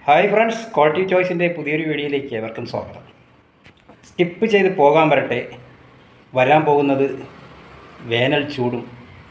Hi friends, quality ചോയ്സിൻ്റെ പുതിയൊരു വീഡിയോയിലേക്ക് ഏവർക്കും സ്വാഗതം. സ്കിപ്പ് ചെയ്ത് പോകാൻ വരട്ടെ, വരാൻ പോകുന്നത് വേനൽ ചൂടും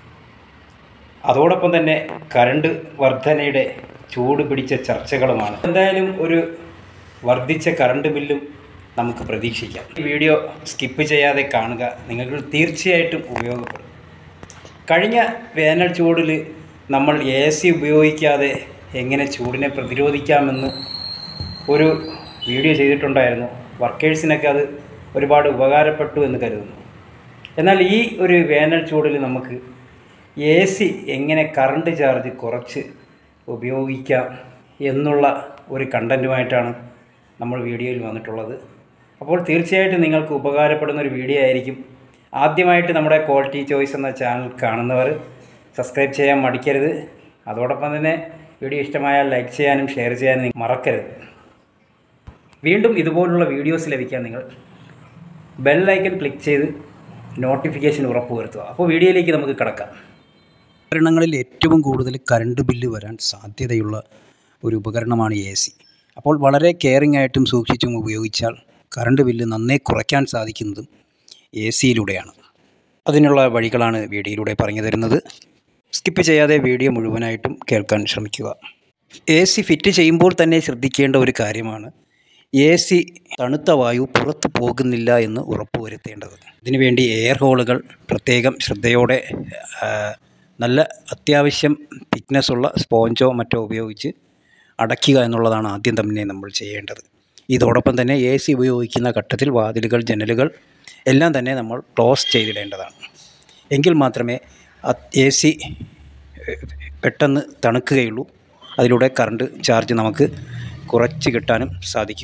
അതോടൊപ്പം തന്നെ കറണ്ട് വർധനയുടെ ചൂട് പിടിച്ച ചർച്ചകളുമാണ്. എന്തായാലും ഒരു വർദ്ധിച്ച കറണ്ട് ബില്ലും നമുക്ക് പ്രതീക്ഷിക്കാം. ഈ വീഡിയോ സ്കിപ്പ് ചെയ്യാതെ കാണുക, നിങ്ങൾക്ക് തീർച്ചയായിട്ടും ഉപയോഗപ്പെടും. കഴിഞ്ഞ വേനൽ ചൂടിൽ നമ്മൾ AC ഉപയോഗിക്കാതെ എങ്ങനെ ചൂടിനെ പ്രതിരോധിക്കാമെന്ന് ഒരു വീഡിയോ ചെയ്തിട്ടുണ്ടായിരുന്നു. വർക്കേഴ്സിനൊക്കെ അത് ഒരുപാട് ഉപകാരപ്പെട്ടു എന്ന് കരുതുന്നു. എന്നാൽ ഈ ഒരു വേനൽ ചൂടിൽ നമുക്ക് AC എങ്ങനെ കറണ്ട് ചാർജ് കുറച്ച് ഉപയോഗിക്കാം എന്നുള്ള ഒരു കണ്ടൻറ്റുമായിട്ടാണ് നമ്മൾ വീഡിയോയിൽ വന്നിട്ടുള്ളത്. അപ്പോൾ തീർച്ചയായിട്ടും നിങ്ങൾക്ക് ഉപകാരപ്പെടുന്ന ഒരു വീഡിയോ ആയിരിക്കും. ആദ്യമായിട്ട് നമ്മുടെ ക്വാളിറ്റി ചോയ്സ് എന്ന ചാനൽ കാണുന്നവർ സബ്സ്ക്രൈബ് ചെയ്യാൻ മടിക്കരുത്. അതോടൊപ്പം തന്നെ വീഡിയോ ഇഷ്ടമായാൽ ലൈക്ക് ചെയ്യാനും ഷെയർ ചെയ്യാനും മറക്കരുത്. വീണ്ടും ഇതുപോലുള്ള വീഡിയോസ് ലഭിക്കാൻ നിങ്ങൾ ബെൽ ഐക്കൺ ക്ലിക്ക് ചെയ്ത് നോട്ടിഫിക്കേഷൻ ഉറപ്പുവരുത്തുക. അപ്പോൾ വീഡിയോയിലേക്ക് നമുക്ക് കടക്കാം. ഉപകരണങ്ങളിൽ ഏറ്റവും കൂടുതൽ കറണ്ട് ബില്ല് വരാൻ സാധ്യതയുള്ള ഒരു ഉപകരണമാണ് AC. അപ്പോൾ വളരെ കെയറിംഗ് ആയിട്ടും സൂക്ഷിച്ചും ഉപയോഗിച്ചാൽ കറണ്ട് ബില്ല് നന്നേ കുറയ്ക്കാൻ സാധിക്കുന്നതും AC-യിലൂടെയാണ്. അതിനുള്ള വഴികളാണ് വീഡിയോയിലൂടെ പറഞ്ഞു തരുന്നത്. സ്കിപ്പ് ചെയ്യാതെ വീഡിയോ മുഴുവനായിട്ടും കേൾക്കാൻ ശ്രമിക്കുക. AC ഫിറ്റ് ചെയ്യുമ്പോൾ തന്നെ ശ്രദ്ധിക്കേണ്ട ഒരു കാര്യമാണ് AC തണുത്ത വായു പുറത്തു പോകുന്നില്ല എന്ന് ഉറപ്പുവരുത്തേണ്ടത്. ഇതിനുവേണ്ടി എയർ ഹോളുകൾ പ്രത്യേകം ശ്രദ്ധയോടെ നല്ല അത്യാവശ്യം തിക്നെസ്സുള്ള സ്പോഞ്ചോ മറ്റോ ഉപയോഗിച്ച് അടയ്ക്കുക എന്നുള്ളതാണ് ആദ്യം തന്നെ നമ്മൾ ചെയ്യേണ്ടത്. ഇതോടൊപ്പം തന്നെ AC ഉപയോഗിക്കുന്ന ഘട്ടത്തിൽ വാതിലുകൾ, ജനലുകൾ എല്ലാം തന്നെ നമ്മൾ ക്ലോസ് ചെയ്തിടേണ്ടതാണ്. എങ്കിൽ മാത്രമേ AC പെട്ടെന്ന് തണുക്കുകയുള്ളൂ. അതിലൂടെ കറണ്ട് ചാർജ് നമുക്ക് കുറച്ച് കിട്ടാനും സാധിക്കും.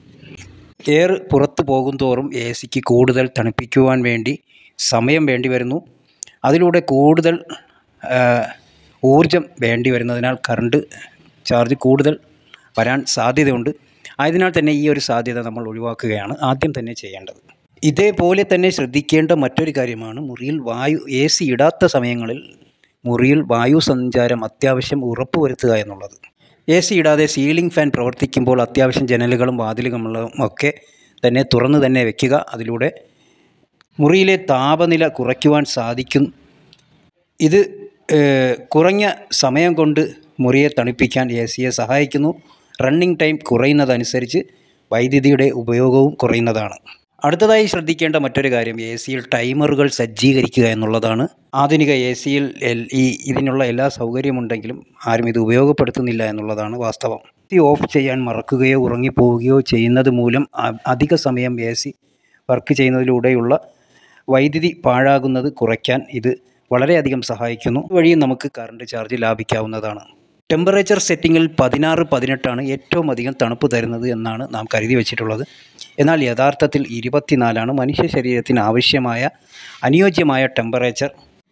എയർ പുറത്തു പോകുന്തോറും ACക്ക് കൂടുതൽ തണുപ്പിക്കുവാൻ വേണ്ടി സമയം വേണ്ടി വരുന്നു. അതിലൂടെ കൂടുതൽ ഊർജം വേണ്ടി വരുന്നതിനാൽ കറണ്ട് ചാർജ് കൂടുതൽ വരാൻ സാധ്യതയുണ്ട്. ആയതിനാൽ തന്നെ ഈ ഒരു സാധ്യത നമ്മൾ ഒഴിവാക്കുകയാണ് ആദ്യം തന്നെ ചെയ്യേണ്ടത്. ഇതേപോലെ തന്നെ ശ്രദ്ധിക്കേണ്ട മറ്റൊരു കാര്യമാണ് മുറിയിൽ AC ഇടാത്ത സമയങ്ങളിൽ മുറിയിൽ വായു സഞ്ചാരം അത്യാവശ്യം ഉറപ്പുവരുത്തുക എന്നുള്ളത്. AC ഇടാതെ സീലിംഗ് ഫാൻ പ്രവർത്തിക്കുമ്പോൾ അത്യാവശ്യം ജനലുകളും വാതിലുകളും ഒക്കെ തന്നെ തുറന്ന് തന്നെ വയ്ക്കുക. അതിലൂടെ മുറിയിലെ താപനില കുറയ്ക്കുവാൻ സാധിക്കും. ഇത് കുറഞ്ഞ സമയം കൊണ്ട് മുറിയെ തണുപ്പിക്കാൻ ACയെ സഹായിക്കുന്നു. റണ്ണിങ് ടൈം കുറയുന്നതനുസരിച്ച് വൈദ്യുതിയുടെ ഉപയോഗവും കുറയുന്നതാണ്. അടുത്തതായി ശ്രദ്ധിക്കേണ്ട മറ്റൊരു കാര്യം ACയിൽ ടൈമറുകൾ സജ്ജീകരിക്കുക എന്നുള്ളതാണ്. ആധുനിക ACയിൽ ഇതിനുള്ള എല്ലാ സൗകര്യമുണ്ടെങ്കിലും ആരും ഇത് ഉപയോഗപ്പെടുത്തുന്നില്ല എന്നുള്ളതാണ് വാസ്തവം. AC ഓഫ് ചെയ്യാൻ മറക്കുകയോ ഉറങ്ങിപ്പോവുകയോ ചെയ്യുന്നത് മൂലം അധിക സമയം AC വർക്ക് ചെയ്യുന്നതിലൂടെയുള്ള വൈദ്യുതി പാഴാകുന്നത് കുറയ്ക്കാൻ ഇത് വളരെയധികം സഹായിക്കുന്നു. വഴിയും നമുക്ക് കറണ്ട് ചാർജ് ലാഭിക്കാവുന്നതാണ്. ടെമ്പറേച്ചർ സെറ്റിങ്ങിൽ 16-18 ഏറ്റവും അധികം തണുപ്പ് തരുന്നത് എന്നാണ് നാം കരുതി വച്ചിട്ടുള്ളത്. എന്നാൽ യഥാർത്ഥത്തിൽ 24 മനുഷ്യ ശരീരത്തിന് അനുയോജ്യമായ ടെമ്പറേച്ചർ.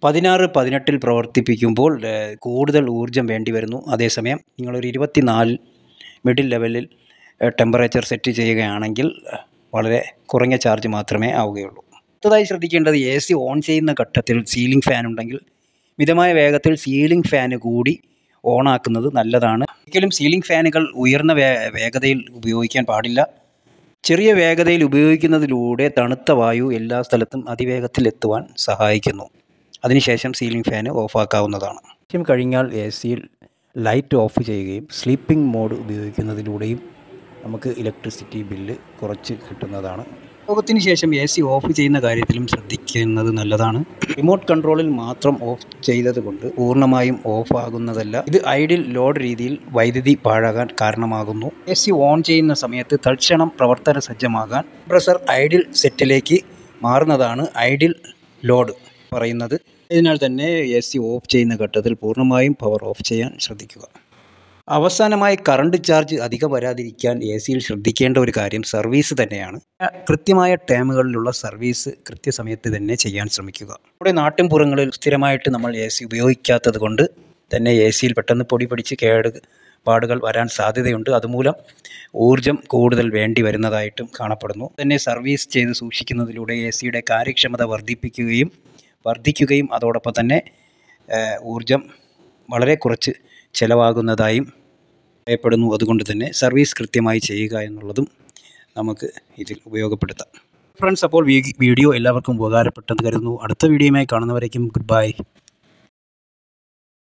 16-18 പ്രവർത്തിപ്പിക്കുമ്പോൾ കൂടുതൽ ഊർജം വേണ്ടി വരുന്നു. അതേസമയം നിങ്ങളൊരു 24 മിഡിൽ ലെവലിൽ ടെമ്പറേച്ചർ സെറ്റ് ചെയ്യുകയാണെങ്കിൽ വളരെ കുറഞ്ഞ ചാർജ് മാത്രമേ ആവുകയുള്ളൂ. അടുത്തതായി ശ്രദ്ധിക്കേണ്ടത് AC ഓൺ ചെയ്യുന്ന ഘട്ടത്തിൽ സീലിംഗ് ഫാൻ ഉണ്ടെങ്കിൽ മിതമായ വേഗത്തിൽ സീലിംഗ് ഫാന് കൂടി ഓണാക്കുന്നത് നല്ലതാണ്. ഒരിക്കലും സീലിംഗ് ഫാനുകൾ ഉയർന്ന വേഗതയിൽ ഉപയോഗിക്കാൻ പാടില്ല. ചെറിയ വേഗതയിൽ ഉപയോഗിക്കുന്നതിലൂടെ തണുത്ത വായു എല്ലാ സ്ഥലത്തും അതിവേഗത്തിൽ എത്തുവാൻ സഹായിക്കുന്നു. അതിനുശേഷം സീലിംഗ് ഫാന് ഓഫാക്കാവുന്നതാണ്. ആവശ്യം കഴിഞ്ഞാൽ ACയിൽ ലൈറ്റ് ഓഫ് ചെയ്യുകയും സ്ലീപ്പിംഗ് മോഡ് ഉപയോഗിക്കുന്നതിലൂടെയും നമുക്ക് ഇലക്ട്രിസിറ്റി ബില്ല് കുറച്ച് കിട്ടുന്നതാണ്. ഉപയോഗത്തിന് ശേഷം AC ഓഫ് ചെയ്യുന്ന കാര്യത്തിലും ശ്രദ്ധിക്കുന്നത് നല്ലതാണ്. റിമോട്ട് കൺട്രോളിൽ മാത്രം ഓഫ് ചെയ്തതുകൊണ്ട് പൂർണ്ണമായും ഓഫ് ആകുന്നതല്ല. ഇത് ഐഡിൽ ലോഡ് രീതിയിൽ വൈദ്യുതി പാഴാകാൻ കാരണമാകുന്നു. AC ഓൺ ചെയ്യുന്ന സമയത്ത് തൽക്ഷണം പ്രവർത്തന സജ്ജമാകാൻ കംപ്രസർ ഐഡിൽ സെറ്റിലേക്ക് മാറുന്നതാണ് ഐഡിൽ ലോഡ് പറയുന്നത്. അതിനാൽ തന്നെ AC ഓഫ് ചെയ്യുന്ന ഘട്ടത്തിൽ പൂർണ്ണമായും പവർ ഓഫ് ചെയ്യാൻ ശ്രദ്ധിക്കുക. അവസാനമായി കറണ്ട് ചാർജ് അധികം വരാതിരിക്കാൻ ACയിൽ ശ്രദ്ധിക്കേണ്ട ഒരു കാര്യം സർവീസ് തന്നെയാണ്. കൃത്യമായ ടൈമുകളിലുള്ള സർവീസ് കൃത്യസമയത്ത് തന്നെ ചെയ്യാൻ ശ്രമിക്കുക. നമ്മുടെ നാട്ടിൻപുറങ്ങളിൽ സ്ഥിരമായിട്ട് നമ്മൾ AC ഉപയോഗിക്കാത്തത് കൊണ്ട് തന്നെ ACയിൽ പെട്ടെന്ന് പൊടി പിടിച്ച് കേടുപാടുകൾ വരാൻ സാധ്യതയുണ്ട്. അതുമൂലം ഊർജം കൂടുതൽ വേണ്ടി വരുന്നതായിട്ടും കാണപ്പെടുന്നു. തന്നെ സർവീസ് ചെയ്ത് സൂക്ഷിക്കുന്നതിലൂടെ ACയുടെ കാര്യക്ഷമത വർദ്ധിക്കുകയും അതോടൊപ്പം തന്നെ ഊർജം വളരെ കുറച്ച് ചിലവാകുന്നതായും ഭയപ്പെടുന്നു. അതുകൊണ്ട് തന്നെ സർവീസ് കൃത്യമായി ചെയ്യുക എന്നുള്ളതും നമുക്ക് ഇതിൽ ഉപയോഗപ്പെടുത്താം. ഫ്രണ്ട്സ്, അപ്പോൾ വീഡിയോ എല്ലാവർക്കും ഉപകാരപ്പെട്ടെന്ന് കരുതുന്നു. അടുത്ത വീഡിയോയുമായി കാണുന്നവരേക്കും ഗുഡ് ബൈ.